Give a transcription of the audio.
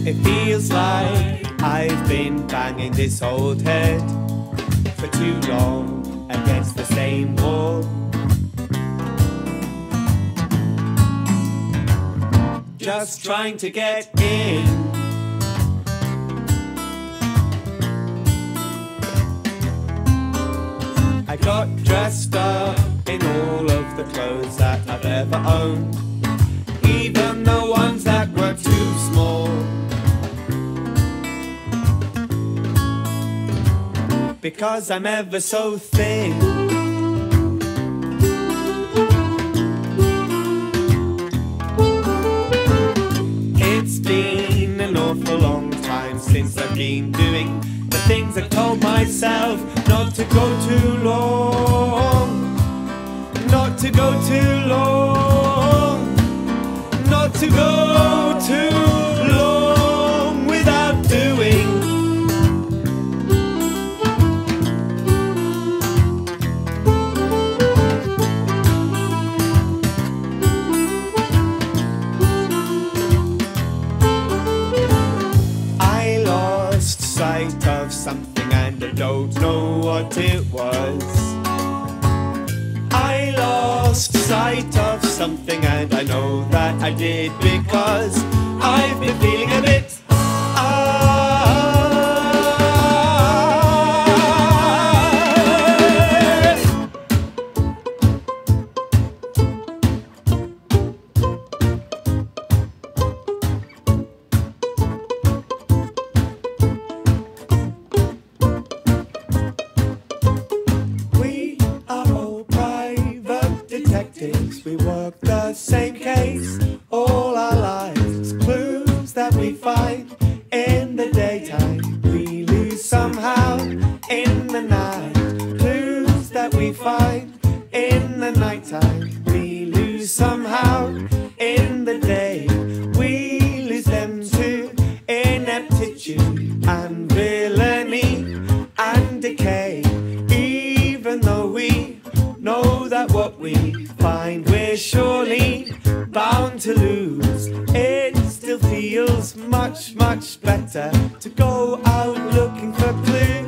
It feels like I've been banging this old head for too long against the same wall. Just trying to get in. I got dressed up in all of the clothes that I've ever owned, even the ones that were too small. Because I'm ever so thin. It's been an awful long time since I've been doing the things I told myself not to go too long. Not to go too long. Not to go too long without doing. Sight of something and I don't know what it was. I lost sight of something and I know that I did because I've been feeling a bit detectives. We work the same case all our lives. Clues that we find in the daytime, we lose somehow in the night. Clues that we find in the nighttime, we lose somehow in the day. We lose them to ineptitude and villainy and decay. Even though we know that what we find we're surely bound to lose, it still feels much, much better to go out looking for clues.